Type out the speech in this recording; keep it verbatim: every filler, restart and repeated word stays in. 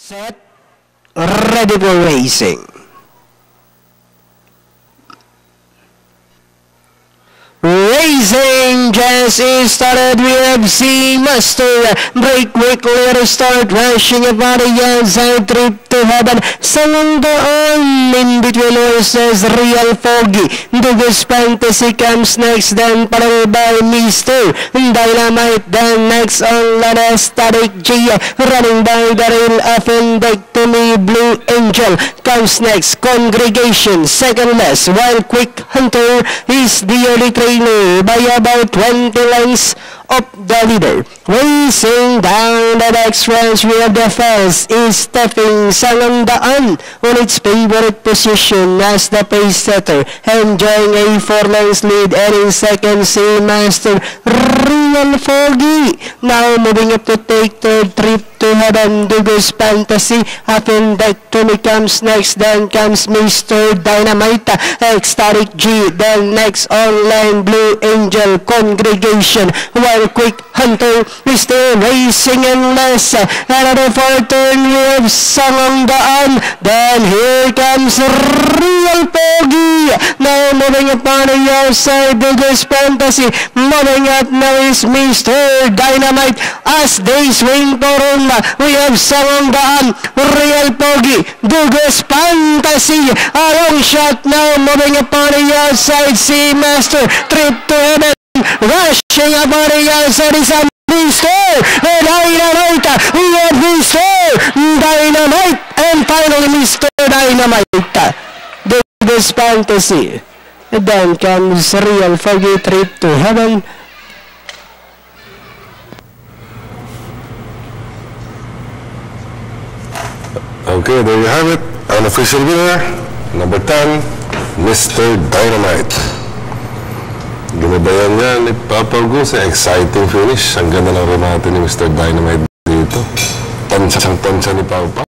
Set, ready for racing. Racing just is started. We have C Master break quickly to start rushing about the outside trip to heaven. Someone on in between horses. Real Foggy. Dugus Fantasy comes next, then followed by Mister Dynamite. Then next on Lana Static G, running by the rail of Index to me. Blue Angel comes next. Congregation second less, while Quick Hunter is the early trainer by about twenty lengths of the leader. Racing down the next range, we have the first is stepping Salangdaan on its favorite position as the pace setter, enjoying a four lengths lead, and in second C Master Real Foggy. Now moving up to take third trip to heaven. Dugus Fantasy having that to me comes next, then comes Mister Dynamite, Ecstatic G, then next online Blue Angel, Congregation, while Quick Hunter is still racing in less. Another four turn, we have Salangdaan, then here comes Real Foggy. Now moving upon the outside, Dugus Fantasy, moving up now is Mister Dynamite as they swing to room. We have Salangdaan, Real Foggy, Dugus Fantasy, a long shot now moving upon the outside. C Master, trip to heaven, rushing upon the outside is a Mister Dynamite. We have Mister Dynamite, and finally Mister Dynamite, Dugus Fantasy. And then comes Real Foggy, trip to heaven. Okay, there you have it. Unofficial winner, number ten, Mister Dynamite. Ginabayan niya ni Papa Gus. Exciting finish. Ang ganda ng remate ni Mister Dynamite dito. Tansya-tansya ni Papa.